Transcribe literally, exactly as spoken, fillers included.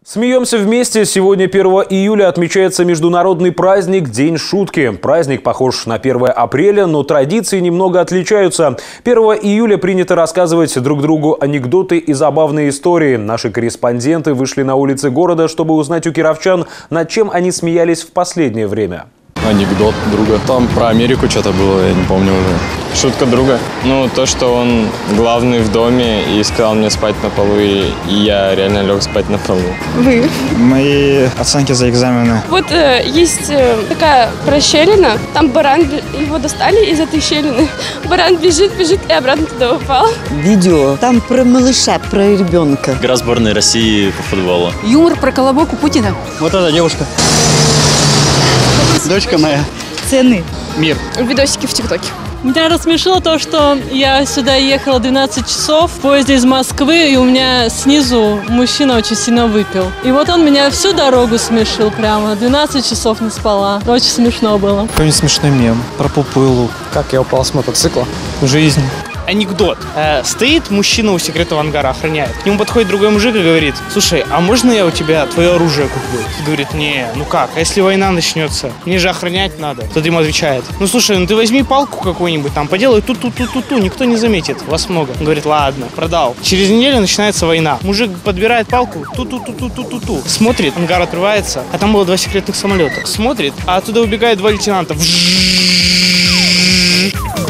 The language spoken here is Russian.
Смеемся вместе. Сегодня, первого июля, отмечается международный праздник День шутки. Праздник похож на первое апреля, но традиции немного отличаются. первого июля принято рассказывать друг другу анекдоты и забавные истории. Наши корреспонденты вышли на улицы города, чтобы узнать у кировчан, над чем они смеялись в последнее время. Анекдот друга. Там про Америку что-то было, я не помню уже. Шутка друга. Ну, то, что он главный в доме и сказал мне спать на полу, и, и я реально лег спать на полу. Вы? Мои оценки за экзамены. Вот э, есть э, такая расщелина, там баран, его достали из этой щелины. Баран бежит, бежит и обратно туда упал. Видео. Там про малыша, про ребенка. Игра сборной России по футболу. Юмор про колобок у Путина. Вот эта девушка. Дочка моя. Цены. Мир. Видосики в ТикТоке. Меня рассмешило то, что я сюда ехала двенадцать часов в поезде из Москвы, и у меня снизу мужчина очень сильно выпил. И вот он меня всю дорогу смешил прямо. двенадцать часов не спала. Очень смешно было. Какой-нибудь смешной мем про пупылу. Как я упал с мотоцикла. Жизнь. Анекдот. Э, стоит мужчина у секретного ангара, охраняет. К нему подходит другой мужик и говорит: слушай, а можно я у тебя твое оружие куплю? Говорит: не, ну как, а если война начнется? Мне же охранять надо. Тот ему отвечает: ну слушай, ну ты возьми палку какую-нибудь, там поделай ту-ту-ту-ту-ту, никто не заметит, вас много. Он говорит: ладно, продал. Через неделю начинается война. Мужик подбирает палку, ту-ту-ту-ту-ту-ту. Смотрит, ангар открывается, а там было два секретных самолета. Смотрит, а оттуда убегают два лейтенанта.